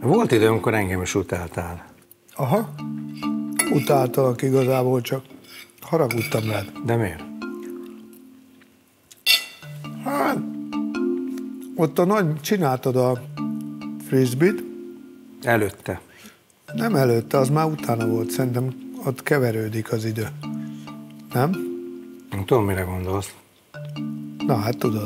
Volt idő, amikor engem is utáltál. Aha, utáltalak igazából, csak haragudtam rád. De miért? Hát, ott a nagy csináltad a frisbee-t. Előtte. Nem előtte, az már utána volt. Szerintem ott keverődik az idő. Nem? Nem tudom, mire gondolsz. Na hát tudod.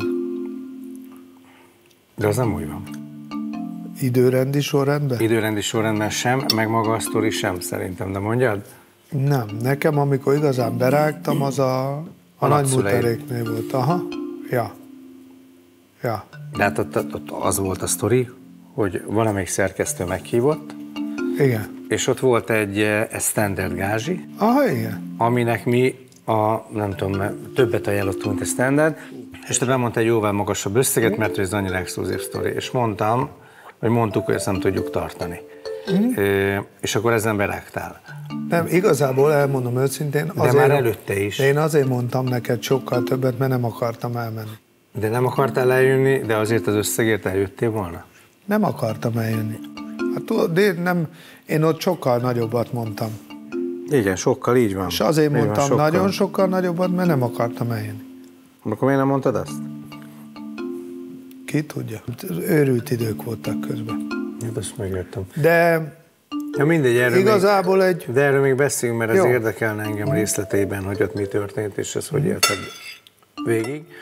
De az nem úgy van. Időrendi sorrendben? Időrendi sorrendben sem, meg maga a sztori sem szerintem, de mondjad? Nem, nekem amikor igazán berágtam, az a nagy mutaréknél volt. Aha, ja. De hát ott az volt a sztori, hogy valamelyik szerkesztő meghívott, Igen. és ott volt egy standard gázsi, Aha, igen. aminek mi nem tudom, többet ajánlottunk, mint a standard, és te bemondta egy jóval magasabb összeget, mert ez annyira exkluzív sztori, és mondtuk, hogy ezt nem tudjuk tartani. És akkor ezen berágtál. Nem, igazából elmondom őszintén. De már előtte is. Én azért mondtam neked sokkal többet, mert nem akartam elmenni. De nem akartál eljönni, de azért az összegért eljöttél volna? Nem akartam eljönni. Hát tudod, de én ott sokkal nagyobbat mondtam. Igen, sokkal, így van. És azért így mondtam van, nagyon sokkal nagyobbat, mert nem akartam eljönni. Akkor miért nem mondtad azt? Ki tudja? Őrült idők voltak közben. Hát azt megértem. De ja, mindegy, igazából de erről még beszélünk, mert ez jó. érdekelne engem részleteiben, hogy ott mi történt, és ez hogy élted végig.